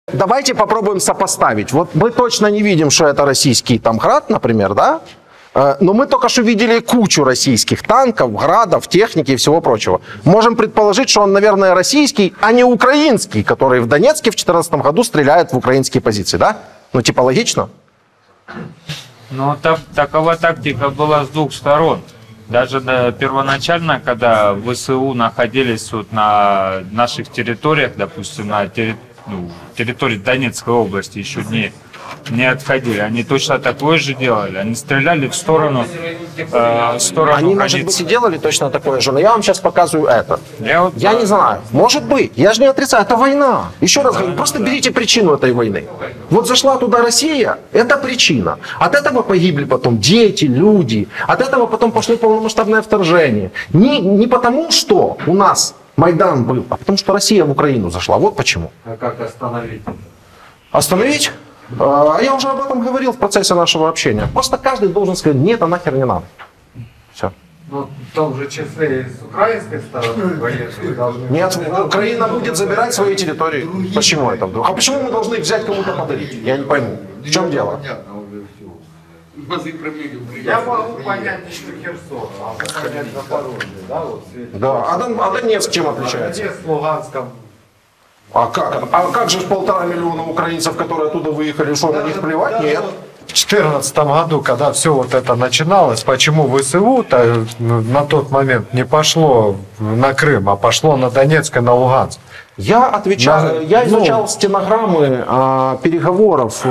Давайте попробуем сопоставить. Вот мы точно не видим, что это российский там град, например, да? Но мы только что видели кучу российских танков, градов, техники и всего прочего. Можем предположить, что он, наверное, российский, а не украинский, который в Донецке в 2014 году стреляет в украинские позиции, да? Ну, типа логично? Ну, такова тактика была с двух сторон. Даже первоначально, когда ВСУ находились вот на наших территориях, допустим, на территории Донецкой области, еще не отходили. Они точно такое же делали. Они стреляли в сторону Они, может быть, и делали точно такое же, но я вам сейчас показываю это. Я не знаю. Может быть. Я же не отрицаю. Это война. Еще раз говорю, просто берите причину этой войны. Вот зашла туда Россия, это причина. От этого погибли потом дети, люди. От этого потом пошло полномасштабное вторжение. Не потому, что у нас Майдан был, а потому, что Россия в Украину зашла. Вот почему. А как остановить? Остановить? А я уже об этом говорил в процессе нашего общения. Просто каждый должен сказать, нет, это нахер не надо. Все. Ну, в том же числе и с украинской стороны военные должны... Нет, Украина будет забирать свои территории. Почему это вдруг? А почему мы должны их взять, кому-то подарить? Я не пойму. В чем дело? Я могу понять, что Херсон, а понять Запорожье, да? Вот, Да. А Донецк чем отличается? Донецк, Луганском. А как же 1,5 миллиона украинцев, которые оттуда выехали, что на них плевать? Нет. В 2014 году, когда все вот это начиналось, почему ВСУ на тот момент не пошло на Крым, а пошло на Донецк и на Луганск? Я отвечал, я изучал стенограммы переговоров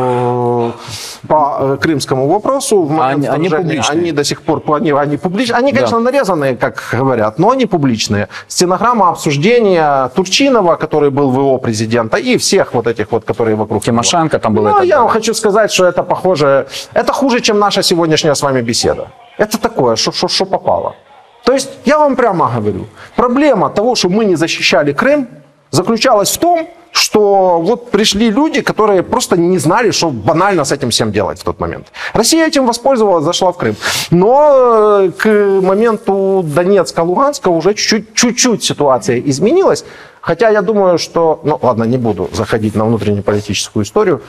по крымскому вопросу в момент вторжения. Они до сих пор они публичные. Они, конечно, нарезанные, как говорят, но они публичные. Стенограмма обсуждения Турчинова, который был ВО президента, и всех вот этих вот, которые вокруг Тимошенко него. там был. Ну, я вам хочу сказать, что это похоже, это хуже, чем наша сегодняшняя с вами беседа. Это такое, что попало. То есть, я вам прямо говорю, проблема того, что мы не защищали Крым, заключалась в том, что вот пришли люди, которые просто не знали, что банально с этим всем делать в тот момент. Россия этим воспользовалась, зашла в Крым. Но к моменту Донецка-Луганска уже чуть-чуть ситуация изменилась. Хотя я думаю, что... Ну, ладно, не буду заходить на внутреннеполитическую историю.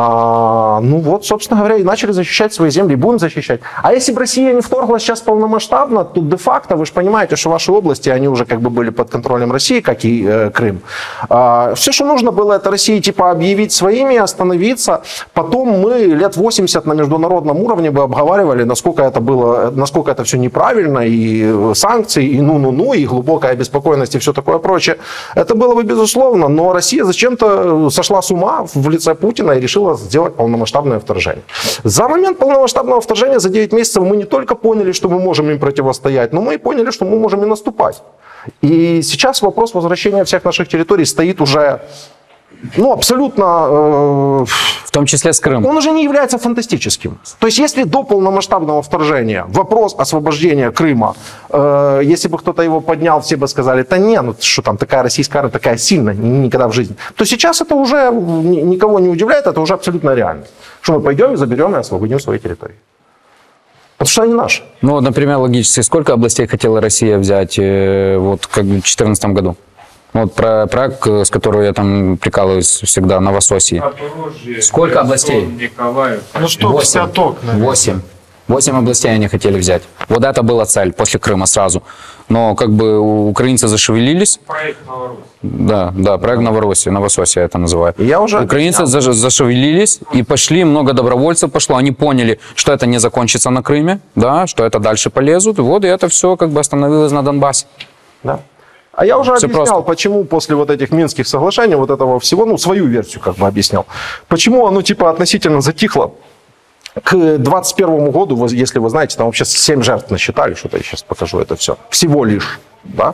Ну вот, собственно говоря, и начали защищать свои земли, и будем защищать. А если бы Россия не вторглась сейчас полномасштабно, то де-факто, вы же понимаете, что ваши области, они уже как бы были под контролем России, как и Крым. Все, что нужно было, это России типа объявить своими, остановиться. Потом мы лет 80 на международном уровне бы обговаривали, насколько это все неправильно, и санкции, и ну-ну-ну, и глубокая обеспокоенность, и все такое прочее. Это было бы безусловно, но Россия зачем-то сошла с ума в лице Путина и решила сделать полномасштабное вторжение. За момент полномасштабного вторжения, за 9 месяцев, мы не только поняли, что мы можем им противостоять, но мы и поняли, что мы можем и наступать. И сейчас вопрос возвращения всех наших территорий стоит уже... Ну, абсолютно... В том числе с Крымом. Он уже не является фантастическим. То есть, если до полномасштабного вторжения вопрос освобождения Крыма, если бы кто-то его поднял, все бы сказали, да не, ну что там, такая российская армия, такая сильная, никогда в жизни. То сейчас это уже никого не удивляет, это уже абсолютно реально. Что мы пойдем и заберем и освободим свои территории. Потому что они наши. Ну, например, логически, сколько областей хотела Россия взять вот как в 2014 году? Вот про проект, с которого я там прикалываюсь всегда, Новососье. Сколько областей? Ну что, 8. 8 областей они хотели взять. Вот это была цель после Крыма сразу. Но как бы украинцы зашевелились. Проект Новороссия. Да, проект Новососье это называют. Украинцы объяснял. зашевелились и пошли, много добровольцев пошло. Они поняли, что это не закончится на Крыме, да, что это дальше полезут. Вот, и это все как бы остановилось на Донбассе. Да. А я уже объяснял, просто. почему после вот этих Минских соглашений, вот этого всего, ну, свою версию как бы объяснял. Почему оно типа относительно затихло к 2021 году, если вы знаете, там вообще 7 жертв насчитали, что-то я сейчас покажу это все. Всего лишь, да.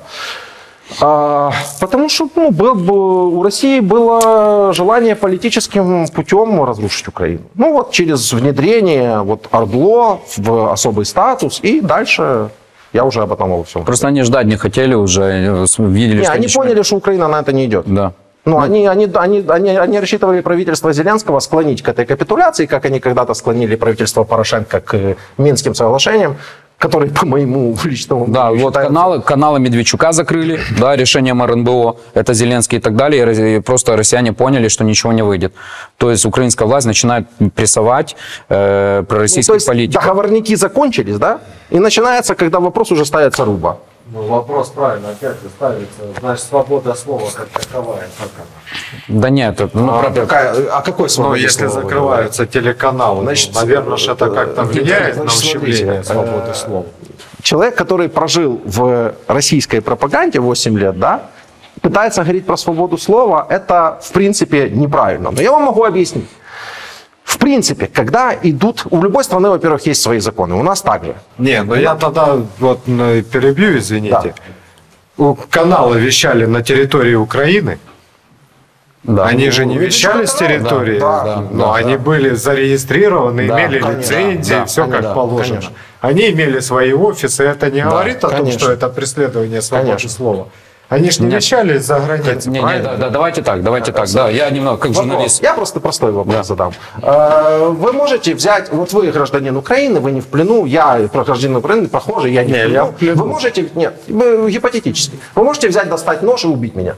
Потому что у России было желание политическим путем разрушить Украину. Ну вот через внедрение вот ОРДЛО в особый статус и дальше... Я уже об этом всем. Просто они ждать не хотели уже, видели, что... Они поняли, что Украина на это не идет. Да. Ну, они рассчитывали правительство Зеленского склонить к этой капитуляции, как они когда-то склонили правительство Порошенко к Минским соглашениям. который, по моему личному Да, мнению, вот считается- каналы Медведчука закрыли, да, решением РНБО, это Зеленский и так далее, и просто россияне поняли, что ничего не выйдет. То есть украинская власть начинает прессовать Ну, пророссийских то есть политиков. договорники закончились, да? И начинается, когда вопрос уже ставится руба. Ну, вопрос правильно опять же ставится. Значит, свобода слова как таковая. Как она? Да нет, это, ну, Какой Ну, свобода если слова вы закрываются телеканалы, Значит, ну, наверное, же это как-то влияет на значит, ущемление смотрите, свободы слова. Человек, который прожил в российской пропаганде 8 лет, да, пытается говорить про свободу слова, это, в принципе, неправильно. Но я вам могу объяснить. В принципе, когда идут... У любой страны, во-первых, есть свои законы. У нас так же. Не, ну я тогда вот перебью, извините. Каналы вещали на территории Украины. да. Они же не вещали с территории, да, но они были зарегистрированы, Да, имели конечно, лицензии, да, все как конечно, положено. конечно. Они имели свои офисы, это не говорит о том, конечно. что это преследование свободы Конечно. слова. Они же не вещали из-за границы, Не, правильно? да, давайте так, да, я немного как Вопрос. журналист. Я просто простой вопрос задам. Вы можете взять, вот вы гражданин Украины, вы не в плену, я гражданин Украины, похоже, я не в плену. Вы можете, нет, вы гипотетически, вы можете взять, достать нож и убить меня.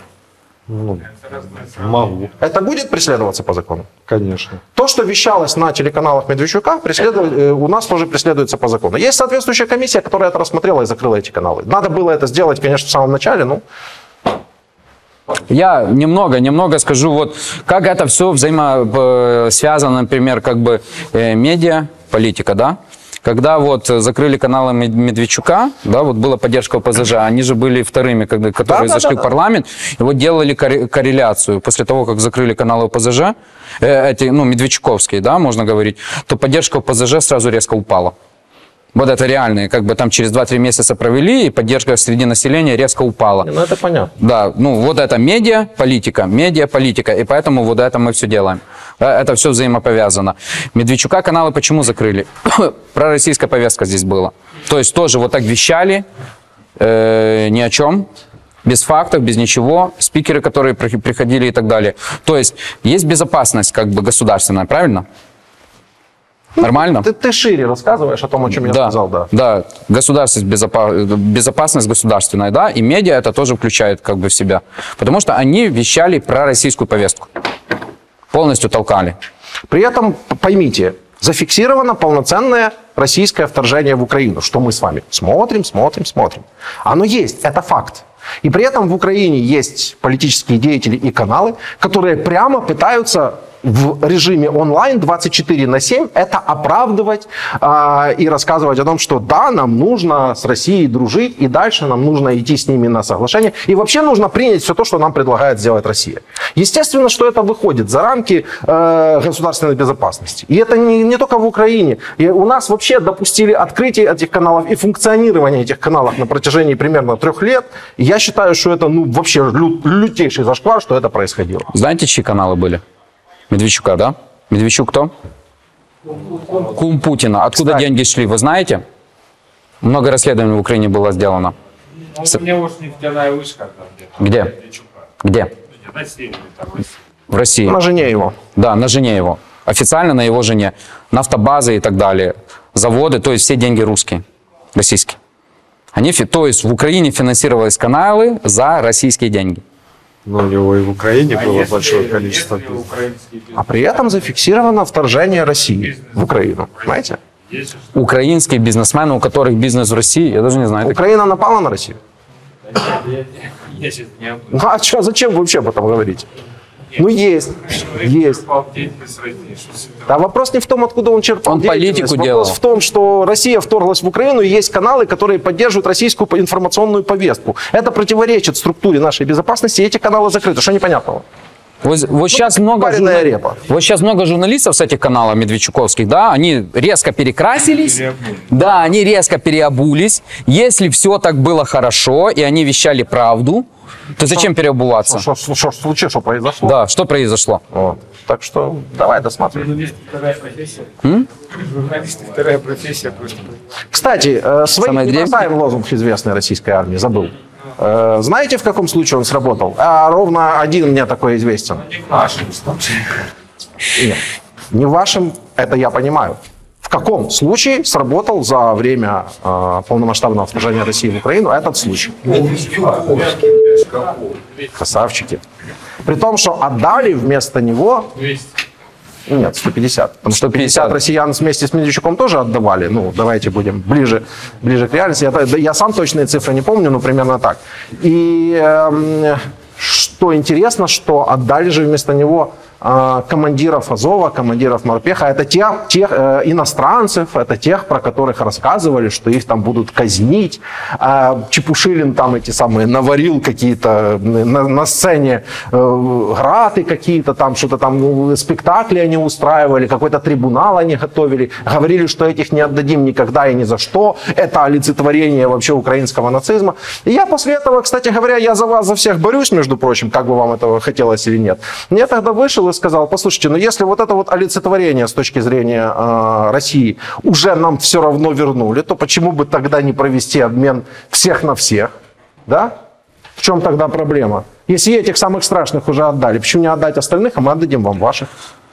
Могу, Это будет преследоваться по закону? конечно. То, что вещалось на телеканалах Медведчука, у нас тоже преследуется по закону. Есть соответствующая комиссия, которая это рассмотрела и закрыла эти каналы. Надо было это сделать, конечно, в самом начале, но... Я немного скажу, вот как это все взаимосвязано, например, как бы медиа, политика, да? Когда вот закрыли каналы Медведчука, да, вот была поддержка ОПЗЖ, они же были вторыми, которые зашли в парламент, и вот делали корреляцию. После того, как закрыли каналы ОПЗЖ, медведчуковские, да, можно говорить, то поддержка ОПЗЖ сразу резко упала. Вот это реально, как бы там через 2-3 месяца провели, и поддержка среди населения резко упала. Ну, это понятно. Да, ну вот это медиа-политика, и поэтому вот это мы все делаем. Это все взаимоповязано. Медведчука каналы почему закрыли? Пророссийская повестка здесь была. То есть тоже вот так вещали, ни о чем, без фактов, без ничего, спикеры, которые приходили и так далее. То есть есть безопасность как бы государственная, правильно? Нормально? Ты шире рассказываешь о том, о чем я сказал, да. Да, безопасность государственная, да, и медиа это тоже включает как бы в себя. Потому что они вещали про российскую повестку. Полностью толкали. При этом, поймите, зафиксировано полноценное российское вторжение в Украину, что мы с вами смотрим. Оно есть, это факт. И при этом в Украине есть политические деятели и каналы, которые прямо пытаются в режиме онлайн 24/7 это оправдывать и рассказывать о том, что да, нам нужно с Россией дружить, и дальше нам нужно идти с ними на соглашение. И вообще нужно принять все то, что нам предлагает сделать Россия. Естественно, что это выходит за рамки государственной безопасности. И это не только в Украине. И у нас вообще допустили открытие этих каналов и функционирование этих каналов на протяжении примерно 3 лет. И я считаю, что это вообще лютейший зашквар, что это происходило. Знаете, чьи каналы были? Медведчука, да? Медведчук кто? Кум Путина. Откуда деньги шли, вы знаете? Много расследований в Украине было сделано. Ну, у него уж нефтяная вышка там где-то. Где? Медведчука. Где? На севере там. В России. На жене его. Да, на жене его. Официально на его жене. Нафтобазы и так далее. Заводы, то есть все деньги русские, российские. То есть в Украине финансировались каналы за российские деньги. Но у него и в Украине было если- большое количество если бизнеса. украинский бизнес А при этом зафиксировано вторжение России в Украину. Знаете? есть, Украинские бизнесмены, у которых бизнес в России, я даже не знаю. Украина напала на Россию. я сейчас не об Ну, а чё, зачем вы вообще об этом говорите? Ну, есть. Есть. деятельность России. Да вопрос не в том, откуда он черпал Он деятельность. политику Вопрос делал. в том, что Россия вторглась в Украину, и есть каналы, которые поддерживают российскую информационную повестку. Это противоречит структуре нашей безопасности, и эти каналы закрыты. Что непонятного? Вот сейчас много Пареная репа. Вот сейчас много журналистов с этих каналов медведчуковских, да, они резко перекрасились, да, они резко переобулись. Если все так было хорошо, и они вещали правду, то зачем переобуваться? Что случилось, что произошло? Да, что произошло? Вот. Так что давай досматривай. Журналист вторая профессия. Журналист вторая профессия просто. Кстати, своих Самое не древнее. бросаем лозунг известной российской армии, забыл. Знаете, в каком случае он сработал? Ровно один мне такой известен. Нашим случае. Нет, не вашим, это я понимаю. В каком случае сработал за время полномасштабного вторжения России в Украину этот случай? Красавчики. При том, что отдали вместо него... 200. Нет, 150. Потому что 150 50 россиян вместе с Медведчуком тоже отдавали. Ну, давайте будем ближе к реальности. Я сам точные цифры не помню, но примерно так. И что интересно, что отдали же вместо него командиров Азова, командиров Морпеха. Это тех иностранцев, это тех, про которых рассказывали, что их там будут казнить. Чепушилин там эти самые наварил какие-то на сцене граты какие-то, там что-то там спектакли они устраивали, какой-то трибунал они готовили. Говорили, что этих не отдадим никогда и ни за что. Это олицетворение вообще украинского нацизма. И я после этого, кстати говоря, я за вас, за всех борюсь, между прочим, как бы вам этого хотелось или нет. Я тогда вышел и сказал: послушайте, ну если вот это вот олицетворение с точки зрения России уже нам все равно вернули, то почему бы тогда не провести обмен всех на всех, да? В чем тогда проблема? Если этих самых страшных уже отдали, почему не отдать остальных, а мы отдадим вам ваших?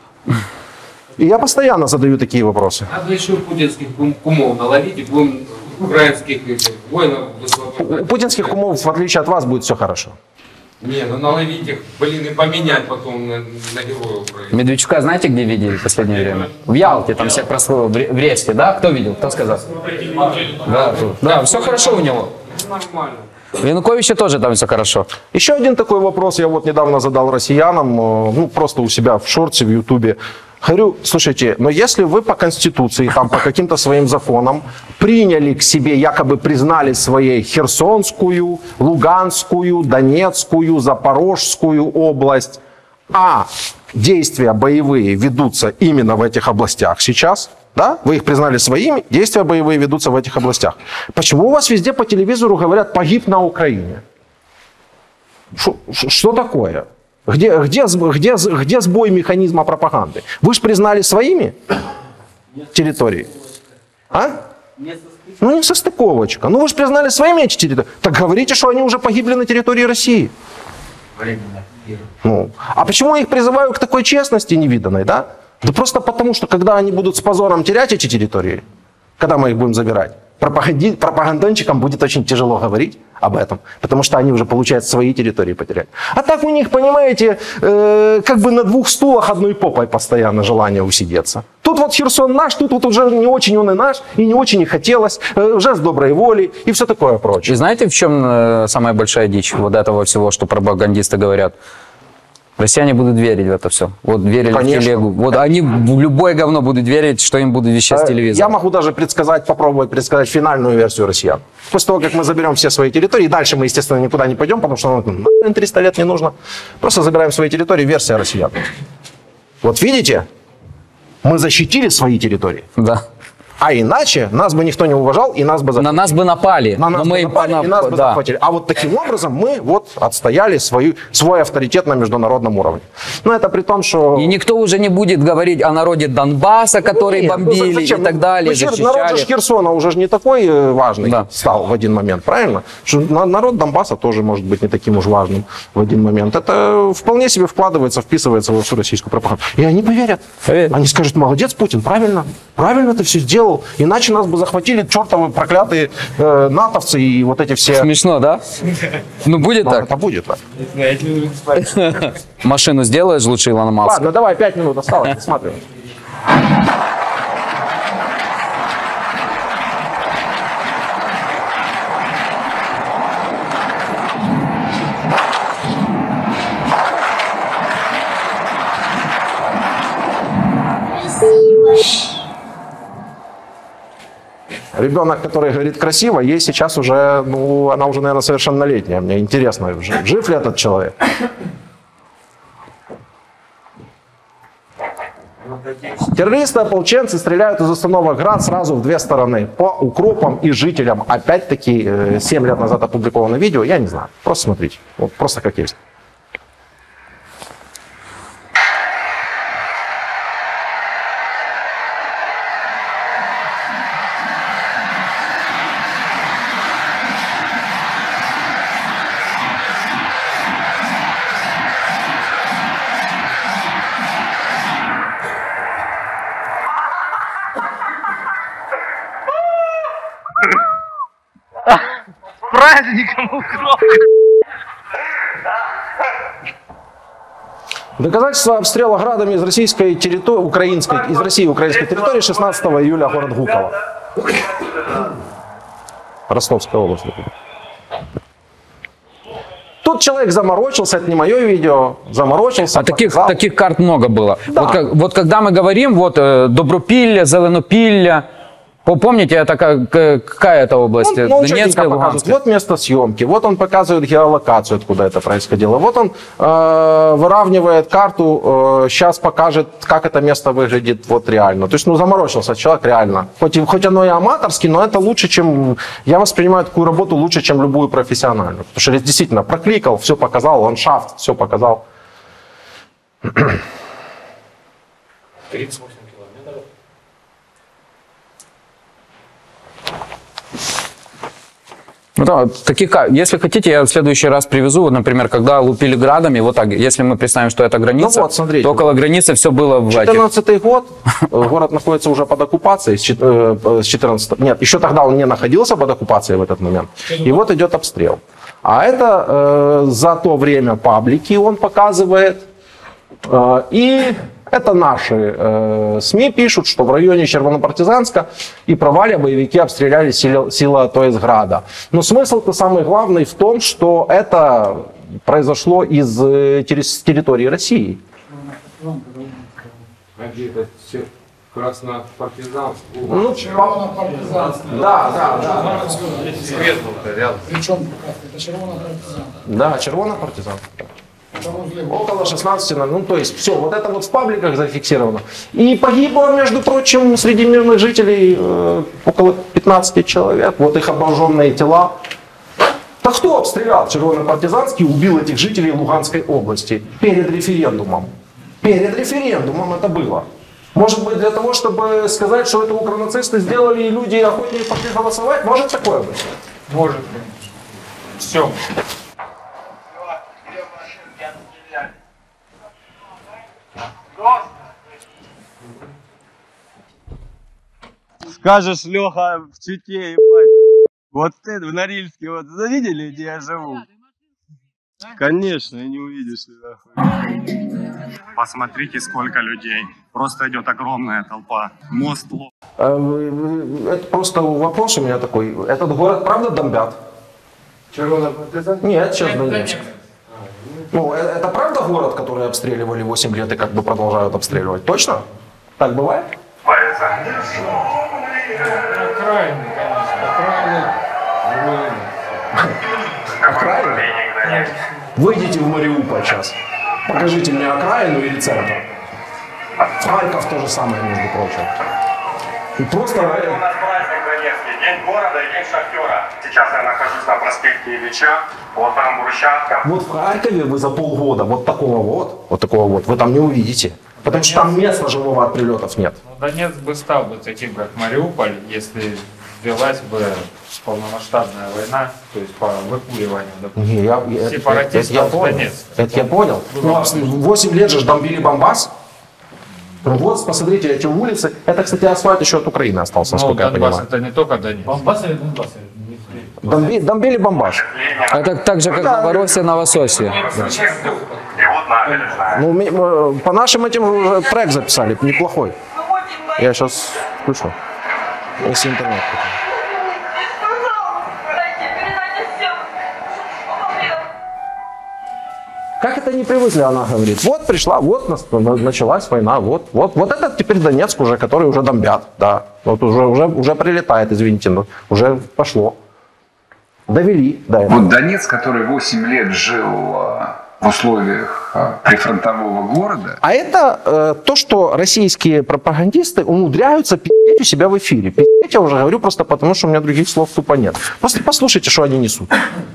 И я постоянно задаю такие вопросы. Надо еще путинских кумов наловить и будем украинских воинов высвобождать. У путинских умов, в отличие от вас, будет все хорошо. Не, ну наловить их, блин, и поменять потом на героя Украины. Медведчука знаете, где видели в последнее время? В Ялте, там всех прослыл, в Ресте, да? Кто видел? Кто сказал? Да, все хорошо у него. Нормально. У Януковича тоже там все хорошо. Еще один такой вопрос я вот недавно задал россиянам, ну просто у себя в шорте, в Ютубе. Говорю, слушайте, но если вы по Конституции, там, по каким-то своим законам приняли к себе, якобы признали своей Херсонскую, Луганскую, Донецкую, Запорожскую область, а действия боевые ведутся именно в этих областях сейчас, да, вы их признали своими, действия боевые ведутся в этих областях. Почему у вас везде по телевизору говорят «погиб на Украине»? Что такое? Где сбой механизма пропаганды? Вы же признали своими территории? А? Ну не состыковочка. Ну вы же признали своими эти территории. Так говорите, что они уже погибли на территории России. Ну, а почему я их призываю к такой честности невиданной, да? Да просто потому, что когда они будут с позором терять эти территории, когда мы их будем забирать, пропагандончикам будет очень тяжело говорить об этом, потому что они уже, получается, свои территории потеряли. А так у них, понимаете, как бы на двух стулах одной попой постоянно желание усидеться. Тут вот Херсон наш, тут вот уже не очень он и наш, и не очень и хотелось, жест доброй воли и все такое прочее. И знаете, в чем самая большая дичь вот этого всего, что пропагандисты говорят? Россияне будут верить в это все. Вот верили Конечно. в телегу. Вот они в любое говно будут верить, что им будут вещать с телевизора. Я могу даже попробовать предсказать финальную версию россиян. После того, как мы заберем все свои территории, дальше мы, естественно, никуда не пойдем, потому что нам 300 лет не нужно. Просто забираем свои территории, версия россиян. Вот видите, мы защитили свои территории. Да. А иначе нас бы никто не уважал, и нас бы На нас бы напали. На нас но бы напали, и нас бы да. захватили. А вот таким образом мы вот отстояли свой авторитет на международном уровне. Но это при том, что... И никто уже не будет говорить о народе Донбасса, который Нет, бомбили зачем? и так далее, Народ защищали. же Херсона уже же не такой важный Да. стал в один момент, правильно? Что народ Донбасса тоже может быть не таким уж важным в один момент. Это вполне себе вкладывается, вписывается во всю российскую пропаганду. И они поверят. Поверят. Они скажут: молодец, Путин, правильно ты все сделал. Иначе нас бы захватили чертовы проклятые натовцы и вот эти все... Смешно, да? Ну, будет Ну, так. это будет так. Машину сделаешь лучше Илона Маска. Ладно, давай, 5 минут осталось, посмотрим. Ребенок, который говорит красиво, ей сейчас уже, ну, она уже, наверное, совершеннолетняя. Мне интересно, жив ли этот человек? Террористы, ополченцы стреляют из установок «Град» сразу в две стороны. По укропам и жителям. Опять-таки, 7 лет назад опубликовано видео, я не знаю. Просто смотрите. Вот просто как есть. надо никому кровь. Доказательства обстрела градами из российской территории, из России украинской территории 16 июля, город Гуково. Ростовская область. Тут человек заморочился, это не мое видео, заморочился. А таких карт много было. Да. Вот когда мы говорим, вот Добропилля, Зеленопилля, помните, это какая это область? Он Донецкая, Луганская? Вот место съемки, вот он показывает геолокацию, откуда это происходило. Вот он выравнивает карту, сейчас покажет, как это место выглядит вот реально. То есть, заморочился человек реально. Хоть оно и аматорски, но это лучше, чем... Я воспринимаю такую работу лучше, чем любую профессиональную. Потому что действительно прокликал, все показал, ландшафт, все показал. 38 километров. Ну, да, если хотите, я в следующий раз привезу, вот, например, когда лупили градами, вот так, если мы представим, что это граница, вот, смотрите. то около границы все было в 14-й год, город находится уже под оккупацией, с 14 нет, еще тогда он не находился под оккупацией в этот момент, и вот идет обстрел. А это за то время паблики он показывает, и это наши СМИ пишут, что в районе Червонопартизанска и Провалья боевики обстреляли силы АТО из Града. Но смысл-то самый главный в том, что это произошло из территории России. Краснопартизанск. Да. Свет был рядом. Причем это Червонопартизан. Да, Червонопартизан. Около 16, то есть все, вот это вот в пабликах зафиксировано. И погибло, между прочим, среди мирных жителей около 15 человек, вот их обожженные тела. Так кто обстрелял Червонопартизанский и убил этих жителей Луганской области перед референдумом? Перед референдумом это было. Может быть, для того, чтобы сказать, что это укронацисты сделали, и люди охотнее пошли голосовать? Может такое быть? Может быть. Все. Скажешь, Леха, в Чите, ебать. Вот это, в Норильске, вот видели, где я живу? Конечно, не увидишь. Посмотрите, сколько людей. Просто идет огромная толпа. Мост лоб. Это просто вопрос у меня такой. Этот город правда бомбят? Червонопартизан? Нет, сейчас Донецк. Это правда город, который обстреливали 8 лет и как бы продолжают обстреливать? Точно? Так бывает? Окраины, конечно. Окраины? Выйдите в Мариуполь сейчас. Покажите мне окраину или центр. Харьков то же самое, между прочим. И просто... У нас праздник Донецкий, день города и день шахтера. Сейчас я нахожусь на проспекте Ильича, вот там брусчатка. Вот в Харькове вы за полгода вот такого вот, вы там не увидите. Потому что там места живого от прилетов нет. Донецк бы стал бы таким, как Мариуполь, если велась бы полномасштабная война, то есть по выкуриванию, допустим, сепаратистов в Донецк. Это я понял. 8 лет же бомбили Бомбас. Вот, посмотрите, эти улицы. Это, кстати, асфальт еще от Украины остался, насколько я Донбасс понимаю. это не только Донецк. Бомбас или Донбасс? Бомбили Бомбас. Это так же, как Новороссия, Новососия. И вот набережная. По нашим этим уже трек записали, неплохой. Я сейчас включу. Если интернет. Как это не привыкли, она говорит. Вот пришла, вот началась война, вот это теперь Донецк уже, который уже бомбят, да. Вот уже прилетает, извините, но уже пошло. Довели до этого. Вот Донецк, который 8 лет жил в условиях прифронтового города. А это то, что российские пропагандисты умудряются пи***ть у себя в эфире. Пи***ть я уже говорю просто потому, что у меня других слов тупо нет. Просто послушайте, что они несут.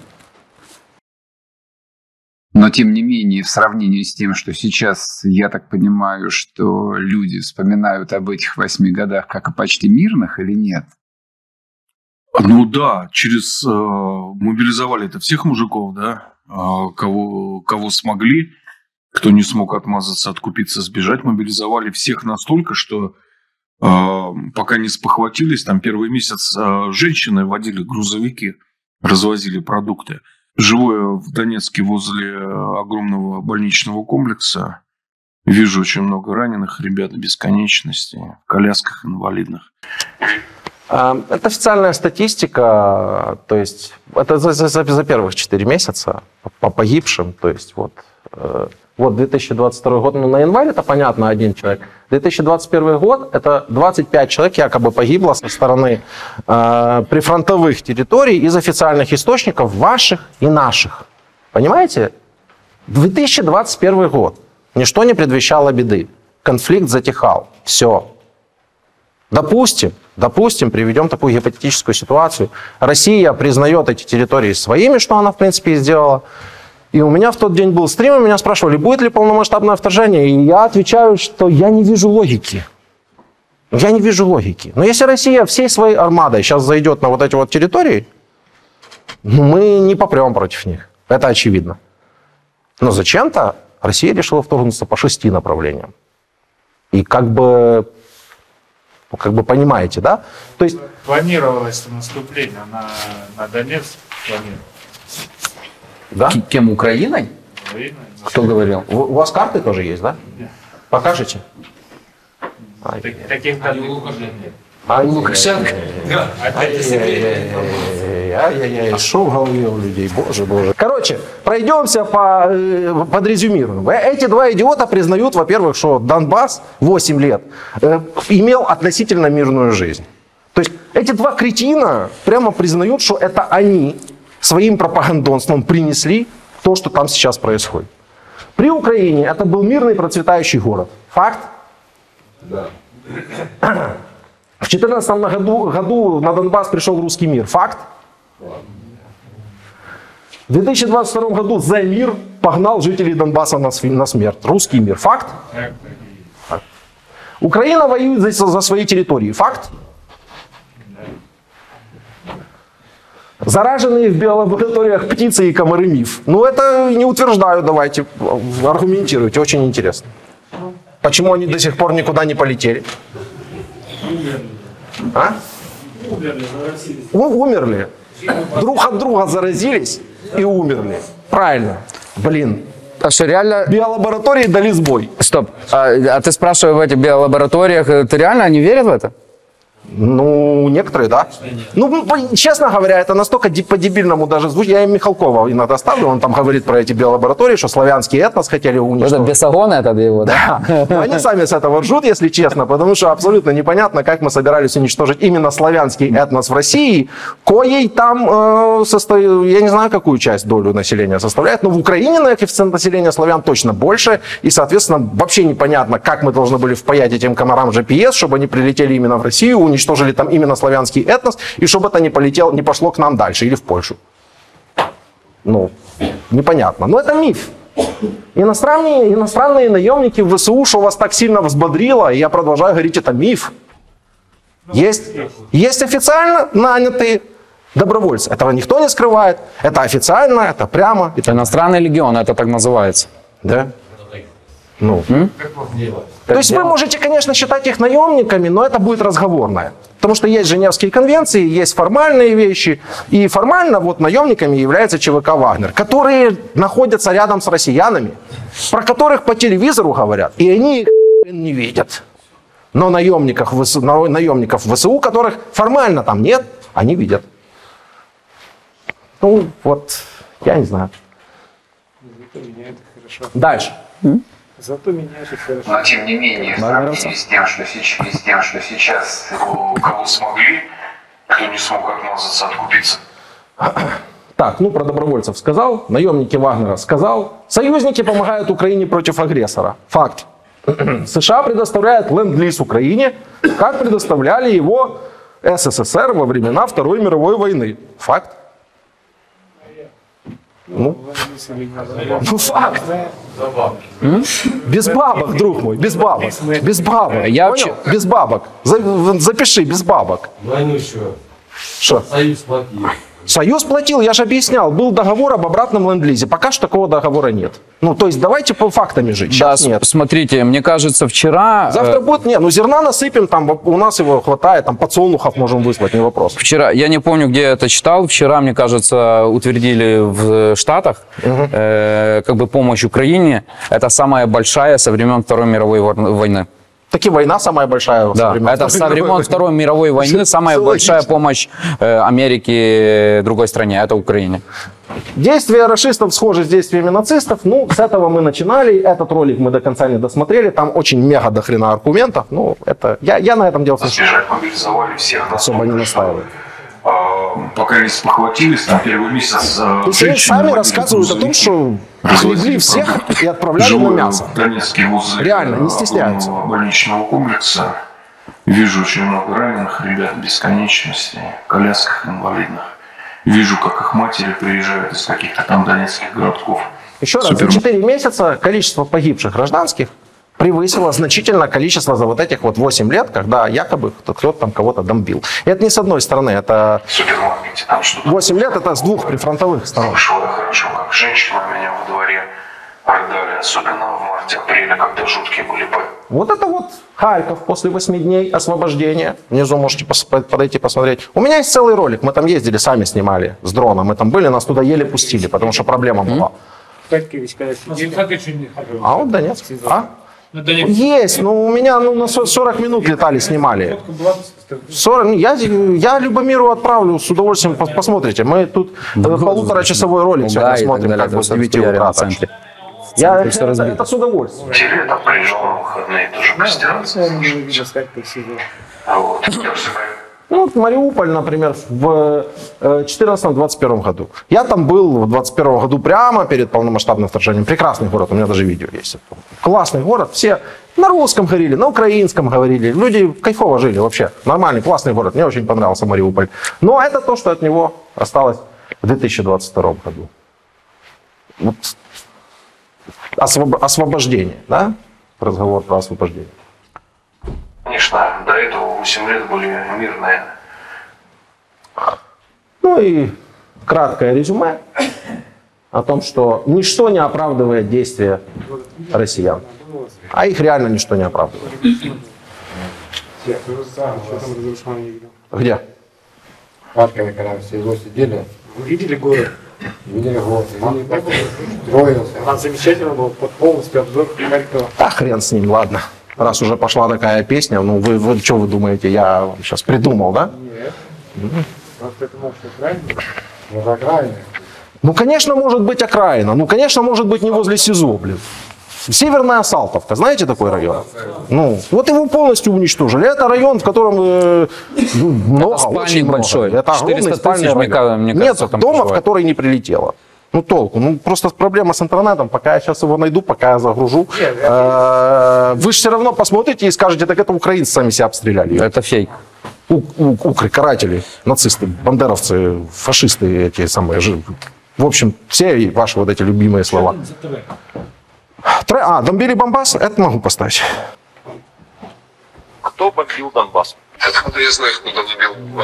Но тем не менее, в сравнении с тем, что сейчас, я так понимаю, что люди вспоминают об этих 8 годах как о почти мирных или нет? Ну да, мобилизовали это всех мужиков, да, кого смогли, кто не смог отмазаться, откупиться, сбежать, мобилизовали всех настолько, что пока не спохватились, там первый месяц женщины водили грузовики развозили продукты. Живу я в Донецке возле огромного больничного комплекса. Вижу очень много раненых ребят бесконечности, в колясках инвалидных. Это официальная статистика, то есть это за первых 4 месяца по погибшим, то есть вот 2022 год, ну на январь это понятно, 1 человек. 2021 год это 25 человек якобы погибло со стороны прифронтовых территорий из официальных источников ваших и наших. Понимаете? 2021 год. Ничто не предвещало беды. Конфликт затихал. Все. Допустим, приведем такую гипотетическую ситуацию. Россия признает эти территории своими, что она, в принципе, и сделала. И у меня в тот день был стрим, и меня спрашивали, будет ли полномасштабное вторжение. И я отвечаю, что я не вижу логики. Я не вижу логики. Но если Россия всей своей армадой сейчас зайдет на вот эти вот территории, мы не попрем против них. Это очевидно. Но зачем-то Россия решила вторгнуться по 6 направлениям. И как бы понимаете, да? То есть Планировалось наступление на Донецк. Да? Кем? Украиной? Кто говорил? У вас карты тоже есть, да? Покажете? Таких как Лукашенко. Лукашенко. Что в голове у людей? Боже. Короче, пройдемся подрезюмируем. Эти 2 идиота признают, во-первых, что Донбасс 8 лет имел относительно мирную жизнь. То есть эти 2 кретина прямо признают, что это они своим пропагандонством принесли то, что там сейчас происходит. При Украине это был мирный процветающий город. Факт? Да. В 2014 году на Донбасс пришел русский мир. Факт? В 2022 году за мир погнал жителей Донбасса на смерть. Русский мир. Факт? Факт. Украина воюет за свои территории. Факт? Зараженные в биолабораториях птицы и комары миф. Ну, это не утверждаю, давайте, аргументируйте, очень интересно. Почему они до сих пор никуда не полетели? А? Умерли. Друг от друга заразились и умерли. Правильно. Блин. А что, реально... Биолаборатории дали сбой. Стоп. А ты спрашиваешь в этих биолабораториях, ты реально, они верят в это? Ну, некоторые, да. Ну, честно говоря, это настолько по-дебильному даже звучит. Я им Михалкова иногда ставлю, он там говорит про эти биолаборатории, что славянский этнос хотели уничтожить. Это бесогон этот его, да? Да. Они сами с этого ржут, если честно, потому что абсолютно непонятно, как мы собирались уничтожить именно славянский этнос в России, коей там, я не знаю, какую часть долю населения составляет, но в Украине на коэффициент населения славян точно больше, и, соответственно, вообще непонятно, как мы должны были впаять этим комарам GPS, чтобы они прилетели именно в Россию, уничтожили там именно славянский этнос, и чтобы это не пошло к нам дальше или в Польшу. Ну, непонятно. Но это миф. Иностранные наемники в ВСУ, что вас так сильно взбодрило, и я продолжаю говорить, это миф. Есть официально нанятые добровольцы. Этого никто не скрывает. Это официально, это прямо. Иностранный легион, это так называется. Да? Ну. То есть вы можете, конечно, считать их наемниками, но это будет разговорное. Потому что есть Женевские конвенции, есть формальные вещи. И формально вот наемниками является ЧВК «Вагнер», которые находятся рядом с россиянами, про которых по телевизору говорят, и они их не видят. Но наемников ВСУ, которых формально там нет, они видят. Ну вот, я не знаю. Дальше. Зато меняешь их хорошо. Но тем не менее, в сравнении с тем, что сейчас кого смогли, кто не смог отмазаться, откупиться. Так, ну про добровольцев сказал, наемники Вагнера сказал. Союзники помогают Украине против агрессора. Факт. США предоставляют ленд-лиз Украине, как предоставляли его СССР во времена Второй мировой войны. Факт. Ну факт. Без бабок, друг мой, без бабок. Без бабок. Понял? Без бабок. Запиши, без бабок. Войну еще. Что? Союз платил. Союз платил, я же объяснял, был договор об обратном ленд-лизе. Пока что такого договора нет. Ну, то есть давайте по фактами жить. Сейчас Да, нет. смотрите, мне кажется, вчера... Завтра будет, нет, ну зерна насыпем, там у нас его хватает, там подсолнухов можем выслать, не вопрос. Вчера, я не помню, где я это читал, вчера, мне кажется, утвердили в Штатах как бы помощь Украине. Это самая большая со времен Второй мировой войны. Таки война самая большая. Да, это со времен Второй мировой войны самая большая помощь Америки другой стране, это Украине. Действия рашистов схожи с действиями нацистов. Ну, с этого мы начинали. Этот ролик мы до конца не досмотрели. Там очень мега до хрена аргументов. Ну, это... Я на этом дело Мобилизовали всех. особо не настаиваю. Пока не спохватились, там первый месяц... Они сами рассказывают о том, что хлебли всех и отправляли на мясо. Донецкий возле Реально, не стесняются. больничного комплекса. Вижу очень много раненых ребят бесконечности, в колясках инвалидных. Вижу, как их матери приезжают из каких-то там донецких городков. Еще раз, за 4 месяца количество погибших гражданских превысило значительно количество за вот этих вот 8 лет, когда якобы кто-то там кого-то бомбил. И это не с одной стороны, это 8 лет, это с двух прифронтовых сторон. Вышло хорошо, как женщина у меня во дворе рыдали, особенно в марте-апреле, когда жуткие были бои. Вот это вот Харьков после 8 дней освобождения. Внизу можете подойти посмотреть. У меня есть целый ролик, мы там ездили, сами снимали с дрона. Мы там были, нас туда еле пустили, потому что проблема была. А вот Донецк. А? Есть, но у меня на 40 минут летали, снимали. 40, я Любомиру отправлю, с удовольствием посмотрите. Мы тут полуторачасовой ролик сегодня смотрим, как бы с 9 утра. Это с удовольствием. Летом приезжал на выходные, тоже постирался. Ну, вот Мариуполь, например, в 2014-2021 году. Я там был в 2021 году прямо перед полномасштабным вторжением. Прекрасный город, у меня даже видео есть. Классный город, все на русском говорили, на украинском говорили. Люди кайфово жили вообще. Нормальный, классный город. Мне очень понравился Мариуполь. Но это то, что от него осталось в 2022 году. Вот. Освобождение, да? Разговор про освобождение. Конечно, до этого 8 лет были мирные. Ну и краткое резюме о том, что ничто не оправдывает действия россиян. А их реально ничто не оправдывает. Где? В Харькове, когда все его сидели. Вы видели город? Видели город. Строился. Он замечательно был, под полностью обзор Харькова. Да хрен с ним, ладно. Раз уже пошла такая песня, ну вы что вы думаете, я вам сейчас придумал, да? Нет. Просто это может окраина. Ну, окраина. Ну, конечно, может быть окраина. Ну, конечно, может быть не возле СИЗО, блин. Северная Салтовка, знаете такой район? Ну, вот его полностью уничтожили. Это район, в котором много, спальник очень много. большой. Это огромный 400 спальный тысяч, район. мне Нет кажется, там дома, в проживает. который не прилетело. Ну, толку. Ну, просто проблема с интернетом. Пока я сейчас его найду, пока я загружу. Вы же все равно посмотрите и скажете, так это украинцы сами себя обстреляли. Это фейк. Укры, каратели, нацисты, бандеровцы, фашисты эти самые. В общем, все ваши вот эти любимые слова. Бомбили Донбасс? Это могу поставить. Кто бомбил Донбасс? Откуда я знаю, кто бомбил?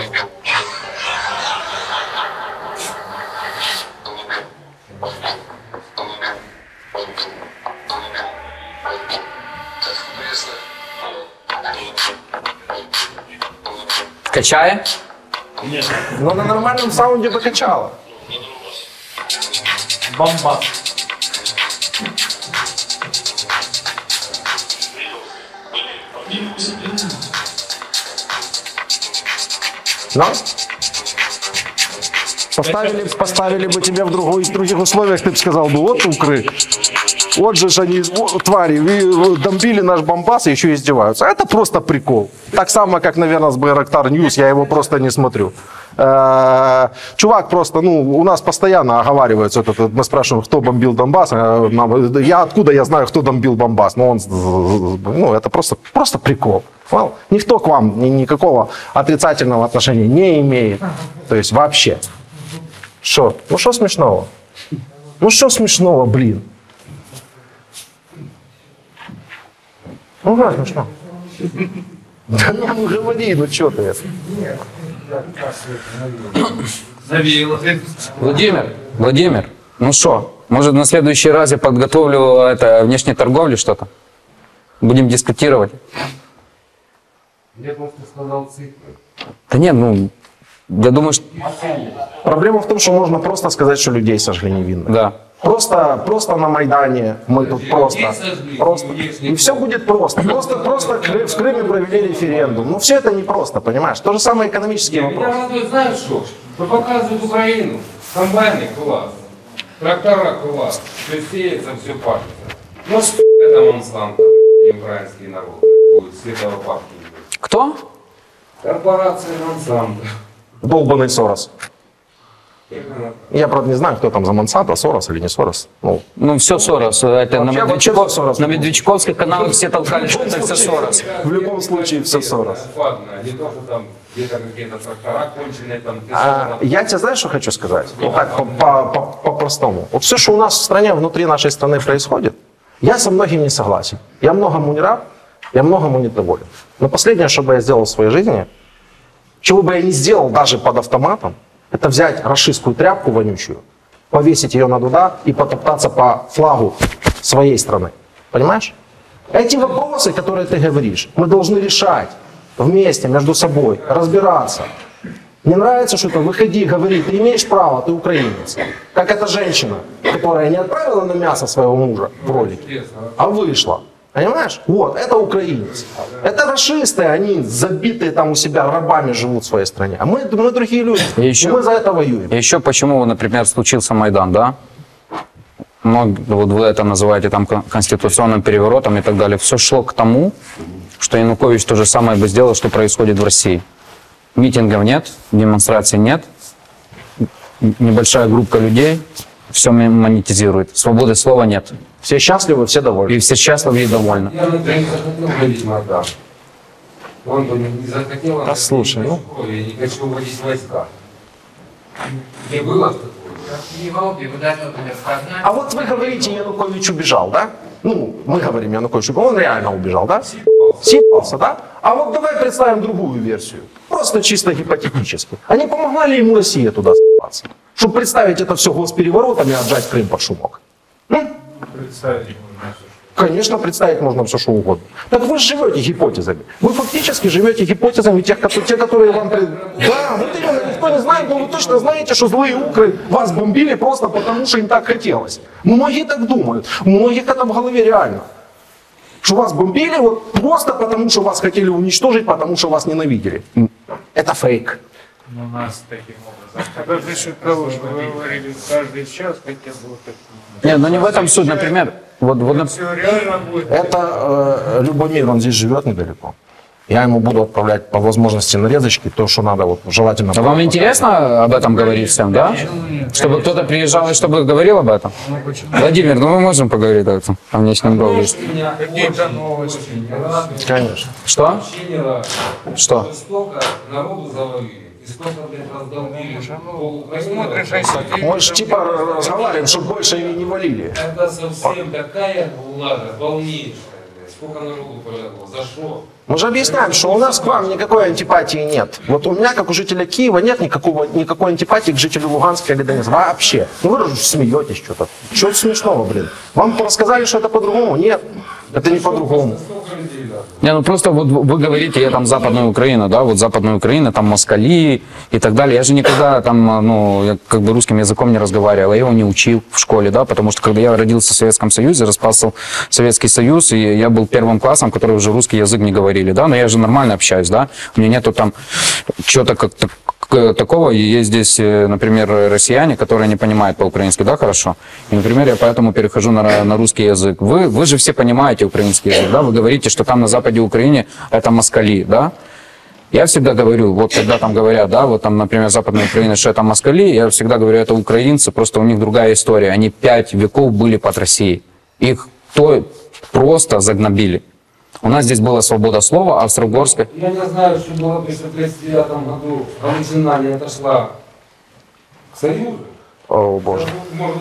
Качая? Но на нормальном саунде докачало. Бомба. Да? Поставили бы тебя в других условиях, ты бы сказал, ну вот укры. Вот же они, твари, бомбили наш Донбасс и еще издеваются. Это просто прикол. Так само, как, наверное, с Байрактар Ньюс, я его просто не смотрю. Чувак просто, у нас постоянно оговаривается, мы спрашиваем, кто бомбил Донбасс. Откуда я знаю, кто бомбил Донбасс? Это просто прикол. Никто к вам никакого отрицательного отношения не имеет. То есть вообще. Что? Ну что смешного? Ну что смешного, блин? Ну как смешно? Да ну говори, ну что ты это? Владимир, ну что, может на следующий раз я подготовлю это внешней торговли что-то? Будем дискутировать. Я просто сказал цифры. Да нет, ну, я думаю, что... Проблема в том, что можно просто сказать, что людей сожгли невинно. Да. Просто на Майдане мы тут просто. И все будет просто. Просто в Крыме провели референдум. Ну все это не просто, понимаешь? То же самое экономический вопрос. Молодой, знаешь что? Что показывают Украину. Комбайны класс. Трактора класс. Все сеется, все пахнет. Ну что это Монсанто, украинский народ будет с этого пахнет. Кто? Корпорация Монсанто. Долбанный Сорос. Я, правда, не знаю, кто там за Монсанто, Сорос или не Сорос. Ну, все Сорос. Это вообще Сорос. на Медведчуковских каналах все толкали, что это все Сорос. В любом случае все Сорос. Не то, что там где-то какие-то трактора конченые, там... Я тебе знаешь, что хочу сказать? Вот так, по-простому. Вот все, что у нас в стране, внутри нашей страны происходит, я со многим не согласен. Я многому не рад, я многому недоволен. Но последнее, что бы я сделал в своей жизни, чего бы я не сделал даже под автоматом, это взять рашистскую тряпку вонючую, повесить ее над уда и потоптаться по флагу своей страны. Понимаешь? Эти вопросы, которые ты говоришь, мы должны решать вместе, между собой, разбираться. Не нравится что-то, выходи, говори, ты имеешь право, ты украинец. Как эта женщина, которая не отправила на мясо своего мужа в ролике, а вышла. Понимаешь? Вот, это украинец. Это рашисты, они забитые там у себя рабами живут в своей стране. А мы другие люди, и мы за это воюем. И еще почему, например, случился Майдан, да? Вот вы это называете там конституционным переворотом и так далее. Все шло к тому, что Янукович то же самое бы сделал, что происходит в России. Митингов нет, демонстраций нет, небольшая группа людей все монетизирует, свободы слова нет. Все счастливы, все довольны. И все счастливы и довольны. Я, например, не захотел вводить Майдан. Он бы не захотел, Да слушай, ну... я не хочу вводить войска. Не было такого. А вот вы говорите, Янукович убежал, да? Ну, мы говорим, Янукович убежал, он реально убежал, да? Съебался, да? А вот давай представим другую версию. Просто чисто гипотетически. А не помогла ли ему Россия туда съебаться? Чтобы представить это все госпереворотом и отжать Крым под шумок. Представить можно. Конечно, представить можно все, что угодно. Так вы же живете гипотезами. Вы фактически живете гипотезами те, которые вам... Да, вот именно, никто не знает, но вы точно знаете, что злые укры вас бомбили просто потому, что им так хотелось. Многие так думают. У многих это в голове реально. Что вас бомбили вот просто потому, что вас хотели уничтожить, потому что вас ненавидели. Это фейк. У нас таким образом. Это за счет того, что вы говорили, каждый час хотя бы вот это. Нет, ну не в этом суть, например. Все реально будет. Это Любомир, он здесь живет недалеко. Я ему буду отправлять по возможности нарезочки, то, что надо, вот желательно. А вам интересно об этом говорить всем, да? Чтобы кто-то приезжал и чтобы говорил об этом? Владимир, ну мы можем поговорить об этом, о внешнем долге. Какие-то новости. Конечно. Что? Что? Столько народу завалили. И столько, блядь, раздолбили. Посмотришь, если Мы же типа разговариваем, чтобы больше не валили. Это совсем такая влага, полнейшая. Сколько народу полягло, за что? Мы же объясняем, что у нас к вам никакой антипатии нет. Вот у меня, как у жителя Киева, нет никакой антипатии к жителю Луганска или Донецка. Вообще. Ну вы же смеетесь что-то. Чего смешного, блин? Вам рассказали, что это по-другому? Нет. Это не по-другому. Не, ну просто вот вы говорите, я там Западная Украина, да, вот Западная Украина, там москали и так далее. Я же никогда там, ну, я как бы русским языком не разговаривал, я его не учил в школе, да, потому что когда я родился в Советском Союзе, распался Советский Союз, и я был первым классом, который уже русский язык не говорили, да, но я же нормально общаюсь, да, у меня нету там чего-то как-то такого, и есть здесь, например, россияне, которые не понимают по-украински, да, хорошо, и, например, я поэтому перехожу на русский язык. Вы же все понимаете украинский язык, да, вы говорите, что там на западе Украины это москали, да, я всегда говорю, вот когда там говорят, да, вот там, например, Западная Украина, что это москали, я всегда говорю, это украинцы, просто у них другая история, они 5 веков были под Россией, их просто загнобили. У нас здесь была свобода слова, а в Австро-Угорской... Я не знаю, что было в 1939 году, Галичина не отошла к Союзу. О, Боже. Может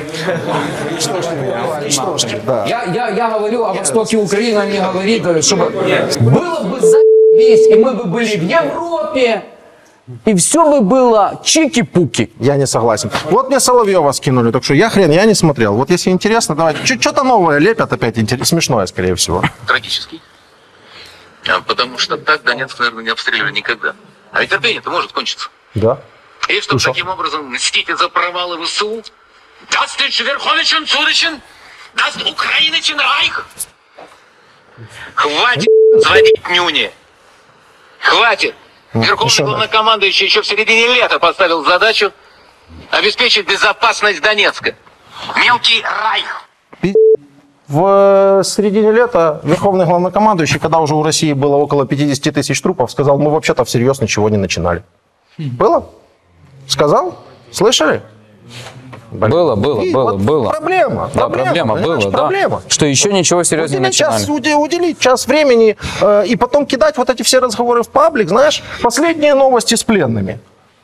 быть, Уничтожьте, да. Я говорю о востоке Украины, а не говорит, чтобы было бы заебись, и мы бы были в Европе, И все бы было чики-пуки. Я не согласен. Вот мне Соловьева скинули, так что я не смотрел. Вот если интересно, давайте. Что-то новое лепят опять, смешное, скорее всего. Трагический. Потому что так Донецк, наверное, не обстреливали никогда. А ведь терпение-то может кончиться. Да. И чтобы таким образом мстить за провалы ВСУ, das den Верховичен Судочен, das Украиничен Райх. Хватит звонить нюни. Хватит. Верховный главнокомандующий еще в середине лета поставил задачу обеспечить безопасность Донецка. Мелкий Райх. В середине лета верховный главнокомандующий, когда уже у России было около 50 тысяч трупов, сказал, мы вообще-то всерьез ничего не начинали. Было? Сказал? Слышали? Было. Проблема. Да, проблема была, проблема. Да. Что еще ничего серьезного не начинали. Уделить час времени и потом кидать вот эти все разговоры в паблик, знаешь, последние новости с пленными.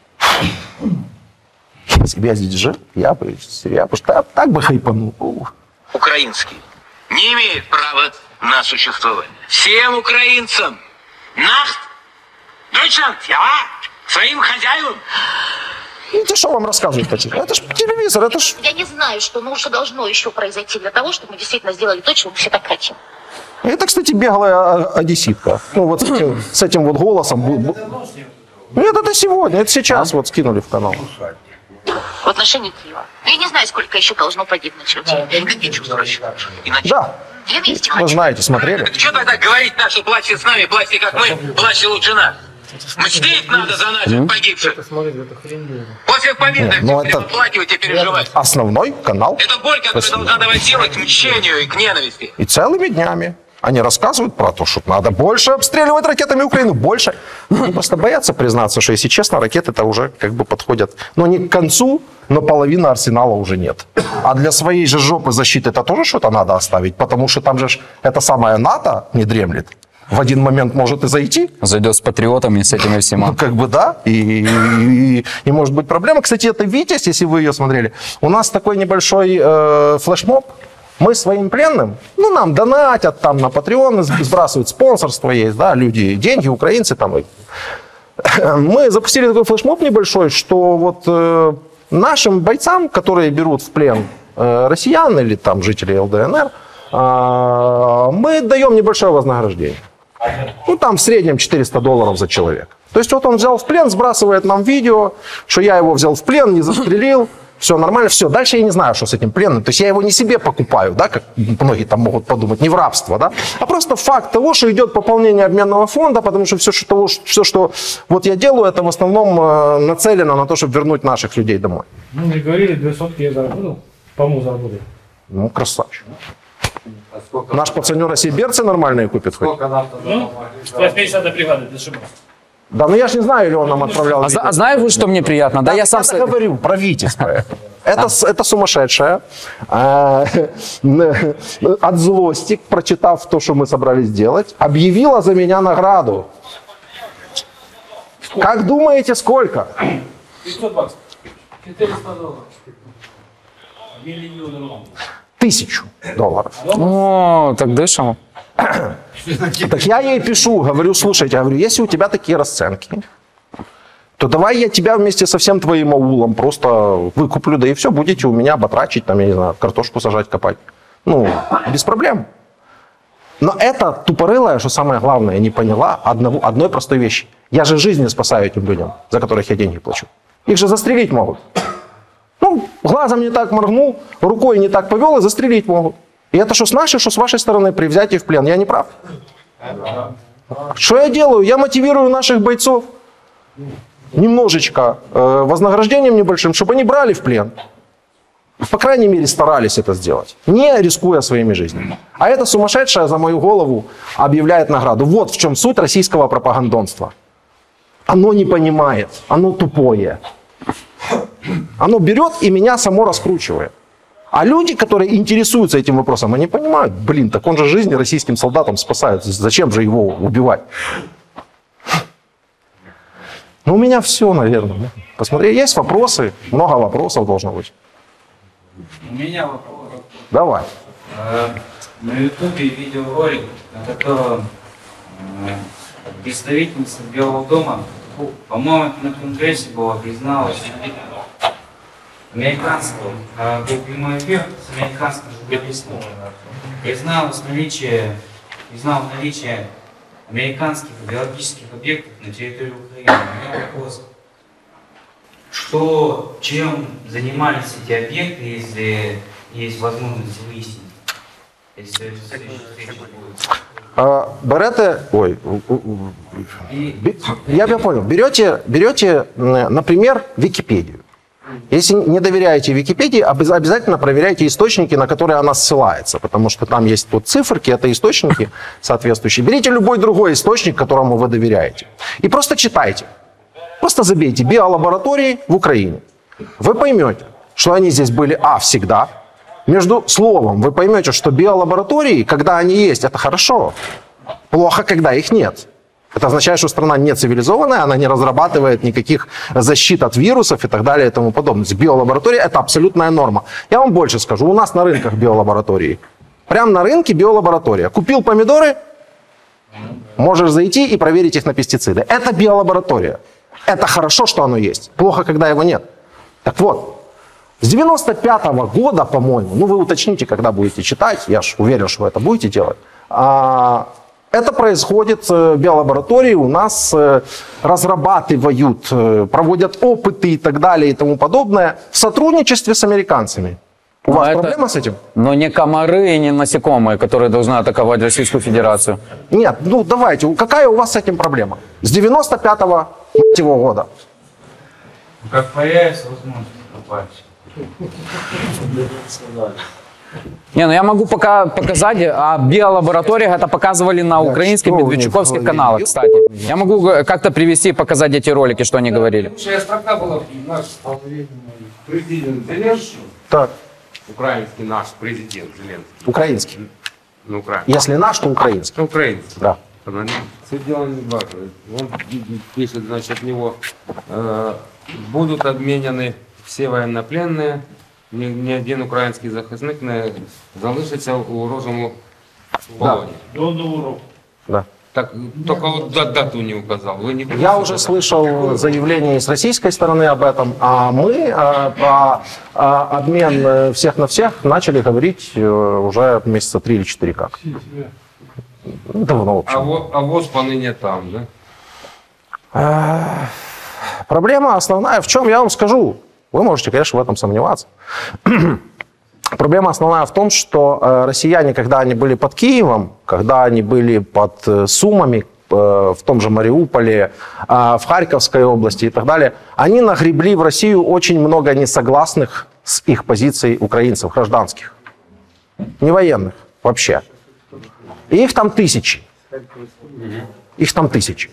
Если бы я здесь жил, я бы так бы хайпанул. Украинский не имеет права на существование. Всем украинцам Nacht, Deutschland, ja, своим хозяевам. Это что вам рассказывают хотите? Это ж телевизор, это ж... Я не знаю, что нужно должно еще произойти для того, чтобы мы действительно сделали то, чего мы все так хотим. Это, кстати, беглая одесситка. Ну, вот с этим вот голосом. Нет, это сегодня, это сейчас вот скинули в канал. В отношении Киева. Я не знаю, сколько еще должно погибнуть людей. Какие чувства? Да. Вы знаете, смотрели? Что тогда говорить так, что плачьте с нами, плачьте как мы, плачьте лучше нас? Мстить надо за наших погибших. После победы оплакивать и переживать. Основной канал. Это боль, которая должна давать силу к мщению и к ненависти. И целыми днями они рассказывают про то, что надо больше обстреливать ракетами Украину. Больше. Они просто боятся признаться, что, если честно, ракеты-то уже как бы подходят. Но не к концу, но половины арсенала уже нет. А для своей же жопы защиты-то тоже что-то надо оставить. Потому что там же это самое НАТО не дремлет. В один момент может и зайти. Зайдет с патриотами, с этими всеми. Ну, как бы да. И может быть проблема. Кстати, это «Витязь», если вы ее смотрели. У нас такой небольшой флешмоб. Мы своим пленным, ну, нам донатят, там на Patreon сбрасывают, спонсорство есть, да, люди, деньги, украинцы там. Мы запустили такой флешмоб небольшой, что вот нашим бойцам, которые берут в плен россиян или там жителей ЛДНР, мы даем небольшое вознаграждение. Ну, там в среднем $400 за человека. То есть вот он взял в плен, сбрасывает нам видео, что я его взял в плен, не застрелил. Все нормально, все. Дальше я не знаю, что с этим пленным. То есть я его не себе покупаю, да, как многие там могут подумать, не в рабство, да, а просто факт того, что идет пополнение обменного фонда, потому что все, что вот я делаю, это в основном нацелено на то, чтобы вернуть наших людей домой. Ну, мне говорили, 200 я заработал, по-моему, заработал. Ну, красавчик. Наш пацанер себе берцы нормальные купит хоть? Ну, 80-я бригада, без ошибок. Да, ну я ж не знаю, или он нам отправлял. А знаешь, что мне приятно? Да, я сам говорю про «Витязь». Это сумасшедшая. От злости, прочитав то, что мы собрались делать, объявила за меня награду. Как думаете, сколько? $500. $400. $1 000 000. $1000. О, так дышим. Так я ей пишу, говорю, слушайте, говорю, если у тебя такие расценки, то давай я тебя вместе со всем твоим аулом просто выкуплю, да и все, будете у меня батрачить, там, я не знаю, картошку сажать, копать. Ну, без проблем. Но эта тупорылая, что самое главное, не поняла одной простой вещи. Я же жизни спасаю этим людям, за которых я деньги плачу. Их же застрелить могут. Ну, глазом не так моргнул, рукой не так повел, и застрелить могут. И это что с нашей, что с вашей стороны при взятии в плен. Я не прав? Что я делаю? Я мотивирую наших бойцов немножечко вознаграждением небольшим, чтобы они брали в плен. По крайней мере, старались это сделать, не рискуя своими жизнями. А эта сумасшедшая за мою голову объявляет награду. Вот в чем суть российского пропагандонства. Оно не понимает, оно тупое. Оно берет и меня само раскручивает. А люди, которые интересуются этим вопросом, они понимают, блин, так он же жизни российским солдатам спасает, зачем же его убивать? Ну, у меня все, наверное. Посмотри, есть вопросы, много вопросов должно быть. У меня вопрос. Давай. На ютубе видеоролик, на котором представительница Белого дома По-моему, на Конгрессе было призналось американского, был прямой эфир с американским журналистом. Признал наличие американских биологических объектов на территории Украины. У меня вопрос. Чем занимались эти объекты, если есть возможность выяснить? Если берете, я понял, берете, например, Википедию. Если не доверяете Википедии, обязательно проверяйте источники, на которые она ссылается, потому что там есть вот циферки, это источники соответствующие. Берите любой другой источник, которому вы доверяете, и просто читайте. Просто забейте «биолаборатории в Украине». Вы поймете, что они здесь были, всегда. Между словом вы поймете, что биолаборатории, когда они есть, это хорошо. Плохо, когда их нет. Это означает, что страна не цивилизованная, она не разрабатывает никаких защит от вирусов и так далее и тому подобное. Биолаборатория – это абсолютная норма. Я вам больше скажу, у нас на рынках биолаборатории. Прямо на рынке биолаборатория. Купил помидоры, можешь зайти и проверить их на пестициды. Это биолаборатория. Это хорошо, что оно есть. Плохо, когда его нет. Так вот, с 95-го года, по-моему, вы уточните, когда будете читать, я же уверен, что вы это будете делать, это происходит в биолаборатории, у нас разрабатывают, проводят опыты и так далее и тому подобное в сотрудничестве с американцами. У вас проблема с этим? Но не комары и не насекомые, которые должны атаковать Российскую Федерацию. Нет, давайте, какая у вас с этим проблема? С 95-го года. Как появится возможность попасть. Я могу пока показать, а в биолабораториях это показывали на украинских медведчуковских каналах, кстати. Я могу как-то привести и показать эти ролики, что они говорили. Лучшая строка была наш президент Зеленский. Так. Украинский наш президент Зеленский. Украинский. Украинский. Если наш, то украинский. Украинский. Да. Все дело не важно. Он пишет, значит, от него будут обменены все военнопленные. Ні один український захисник не залишиться у ворожому полоні. До нового року. Да. Так, только вот дату не указал. Вы не Я уже слышал заявление с российской стороны об этом, а мы про обмен всех на всех начали говорить уже месяца 3 или 4 как. Давно, в общем. А ВОЗ поныне там, да? Проблема основная в чем, я вам скажу. Вы можете, конечно, в этом сомневаться. Проблема основная в том, что россияне, когда они были под Киевом, когда они были под Сумами, в том же Мариуполе, в Харьковской области и так далее, они нагребли в Россию очень много несогласных с их позицией украинцев, гражданских. Не военных вообще. И их там тысячи. Их там тысячи.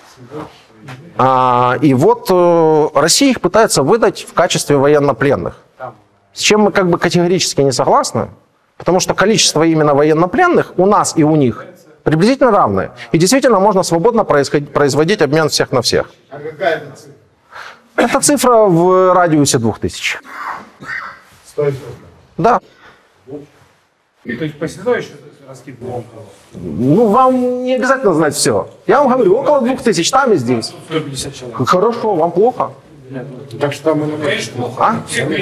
И вот Россия их пытается выдать в качестве военнопленных. С чем мы как бы категорически не согласны, потому что количество именно военнопленных у нас и у них приблизительно равное. И действительно можно свободно производить обмен всех на всех. А какая это цифра? Это цифра в радиусе 2000. Стоит? Да. И то есть по седой еще раскидывал? Вам не обязательно знать все. Я вам говорю, около 2000 там и здесь. 150 человек. Хорошо, вам плохо? Так что там и А?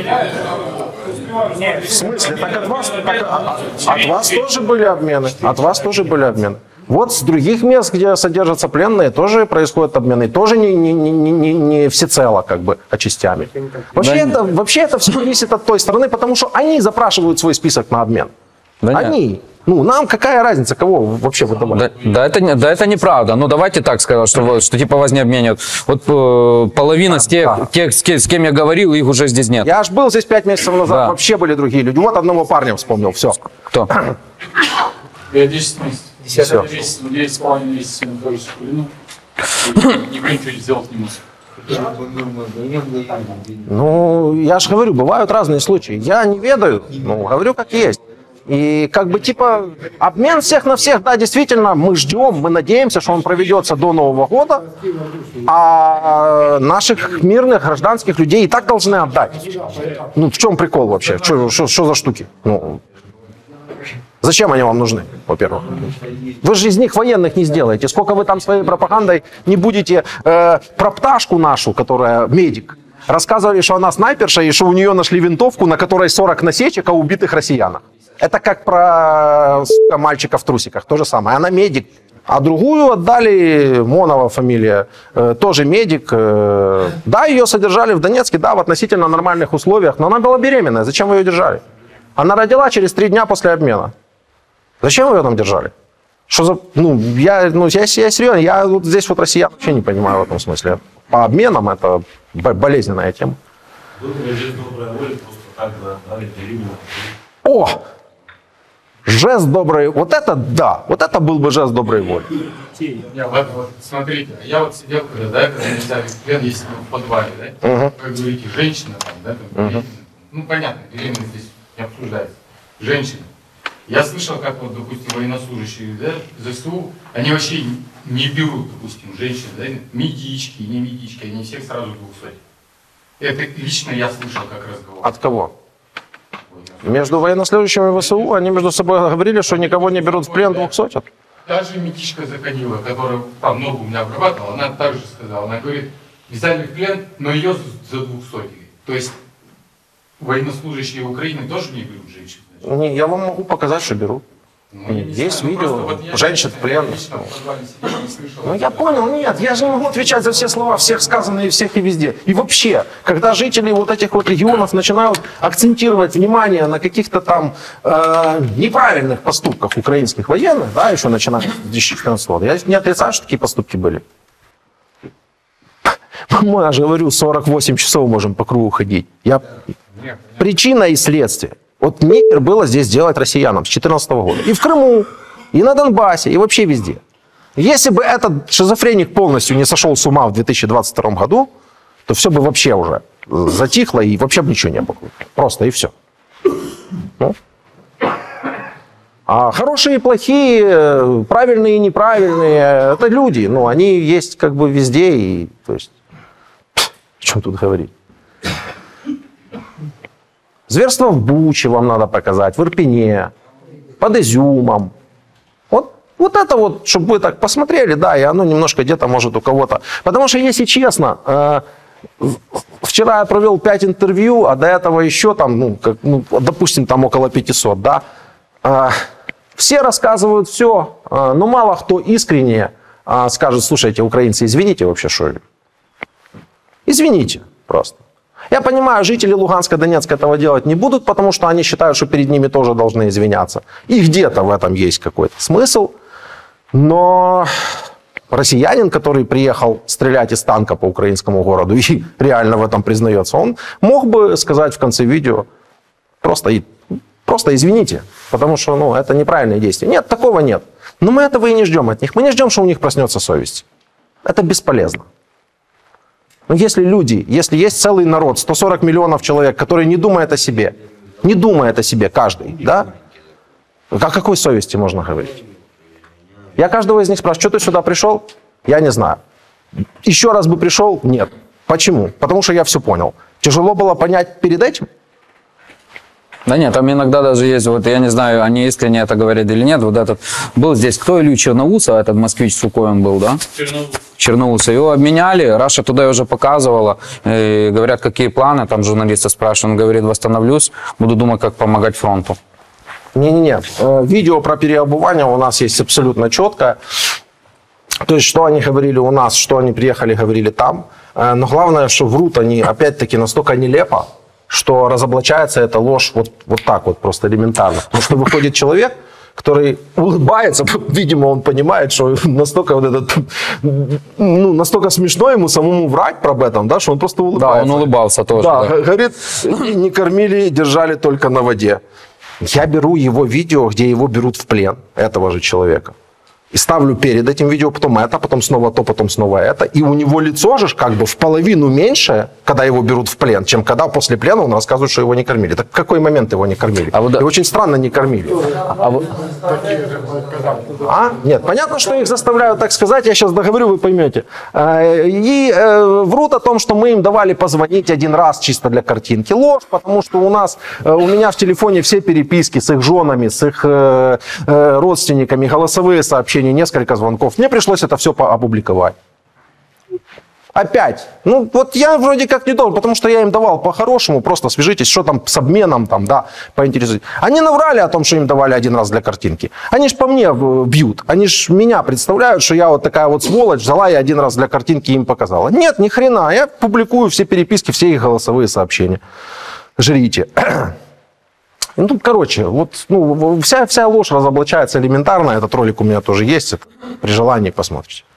В смысле? Так от вас тоже были обмены. От вас тоже были обмены. Вот с других мест, где содержатся пленные, тоже происходят обмены. Тоже не всецело, как бы, а частями. Вообще это все зависит от той стороны, потому что они запрашивают свой список на обмен. Да они. Нет. Нам какая разница, кого вообще выдавать? Да, это неправда. Давайте так сказать, что типа вас не обменят. Вот половина с тех, с кем я говорил, их уже здесь нет. Я аж был здесь 5 месяцев назад, вообще были другие люди. Вот одного парня вспомнил, все. Кто? Я 10 месяцев. 10,5 месяцев нахожусь в плену. Никто ничего не сделал не может. Я же говорю, бывают разные случаи. Я не ведаю, говорю как есть. И как бы типа обмен всех на всех, да, действительно, мы ждем, мы надеемся, что он проведется до Нового года, а наших мирных гражданских людей и так должны отдать. В чем прикол вообще? Что за штуки? Зачем они вам нужны, во-первых? Вы же из них военных не сделаете. Сколько вы там своей пропагандой не будете про пташку нашу, которая медик, рассказывали, что она снайперша и что у нее нашли винтовку, на которой 40 насечек о убитых россиянах. Это как про мальчика в трусиках, то же самое. Она медик. А другую отдали, Монова фамилия, тоже медик. Да, ее содержали в Донецке, да, в относительно нормальных условиях, но она была беременная. Зачем вы ее держали? Она родила через 3 дня после обмена. Зачем вы ее там держали? Что за... я серьезно, я вот здесь вот россиян вообще не понимаю в этом смысле. По обменам это болезненная тема. О! Жест доброй... Вот это да, вот это был бы жест доброй воли. Смотрите, я вот сидел, когда взяли в плен, если в подвале, да? Как говорите, женщина там, да? Там, ну, понятно, беременность здесь не обсуждается. Женщина. Я слышал, как вот, допустим, военнослужащие, да, ЗСУ, они вообще не берут, допустим, женщин, да, медички, не медички, они всех сразу 200. Это лично я слышал как разговор. От кого? Между военнослужащими и ВСУ они между собой говорили, что никого не берут в плен 200. Та же медичка заходила, которая там ногу у меня обрабатывала, она также сказала, она говорит, взяли в плен, но ее за 200. То есть военнослужащие Украины тоже не берут женщин? Не, я вам могу показать, что берут. Есть видео, женщин в плен. Ну я понял, нет, я же не могу отвечать за все слова, всех сказанные, всех и везде. И вообще, когда жители вот этих вот регионов начинают акцентировать внимание на каких-то там неправильных поступках украинских военных, да, еще начиная с 2014 года, я не отрицаю, что такие поступки были. Мы, я же говорю, 48 часов можем по кругу ходить. Причина и следствие. Вот нехер было здесь делать россиянам с 2014 года. И в Крыму, и на Донбассе, и вообще везде. Если бы этот шизофреник полностью не сошел с ума в 2022 году, то все бы вообще уже затихло и вообще бы ничего не было. Просто и все. Ну. А хорошие и плохие, правильные и неправильные, это люди. Ну, они есть как бы везде. И, то есть, о чем тут говорить? Зверство в Буче вам надо показать, в Ирпене, под Изюмом. Вот это вот, чтобы вы так посмотрели, да, и оно немножко где-то может у кого-то. Потому что, если честно, вчера я провел 5 интервью, а до этого еще там, допустим, там около 500, да. Все рассказывают все, но мало кто искренне скажет, слушайте, украинцы, извините вообще, что ли? Извините просто. Я понимаю, жители Луганска, Донецка этого делать не будут, потому что они считают, что перед ними тоже должны извиняться. И где-то в этом есть какой-то смысл. Но россиянин, который приехал стрелять из танка по украинскому городу и реально в этом признается, он мог бы сказать в конце видео, просто извините, потому что это неправильное действие. Нет, такого нет. Но мы этого и не ждем от них. Мы не ждем, что у них проснется совесть. Это бесполезно. Но если люди, если есть целый народ, 140 миллионов человек, который не думает о себе, не думает о себе каждый, да? О какой совести можно говорить? Я каждого из них спрашиваю, что ты сюда пришел? Я не знаю. Еще раз бы пришел? Нет. Почему? Потому что я все понял. Тяжело было понять перед этим? Да нет, там иногда даже есть, вот я не знаю, они искренне это говорят или нет, вот этот, был здесь, кто Илью Черноусов, этот москвич Сухой он был, да? Черноусов. Его обменяли, Раша туда уже показывала, говорят, какие планы, там журналисты спрашивают, он говорит, восстановлюсь, буду думать, как помогать фронту. Не-не-не, видео про переобувание у нас есть абсолютно четко, то есть, что они говорили у нас, что они приехали, говорили там, но главное, что врут они, опять-таки, настолько нелепо, что разоблачается эта ложь вот так вот, просто элементарно. Потому что выходит человек, который улыбается, видимо, он понимает, что настолько вот этот, настолько смешно ему самому врать про этом, да, что он просто улыбается. Да, он улыбался тоже. Да, говорит, не кормили, держали только на воде. Я беру его видео, где его берут в плен, этого же человека. И ставлю перед этим видео, потом это, потом снова то, потом снова это. И у него лицо же как бы в половину меньше, когда его берут в плен, чем когда после плена он рассказывает, что его не кормили. Так в какой момент его не кормили? И очень странно не кормили. Нет, понятно, что их заставляют так сказать, я сейчас договорю, вы поймете. И врут о том, что мы им давали позвонить один раз чисто для картинки. Ложь, потому что у меня в телефоне все переписки с их женами, с их родственниками, голосовые сообщения, несколько звонков. Мне пришлось это все опубликовать. Опять. Ну, вот я вроде как не должен, потому что я им давал по-хорошему, просто свяжитесь, что там с обменом, там, да, поинтересуйтесь. Они наврали о том, что им давали один раз для картинки. Они ж по мне бьют. Они ж меня представляют, что я вот такая вот сволочь, взяла и один раз для картинки им показала. Нет, ни хрена. Я публикую все переписки, все их голосовые сообщения. Жрите. Ну, короче, вот, ну, вся ложь разоблачается элементарно. Этот ролик у меня тоже есть. При желании посмотрите.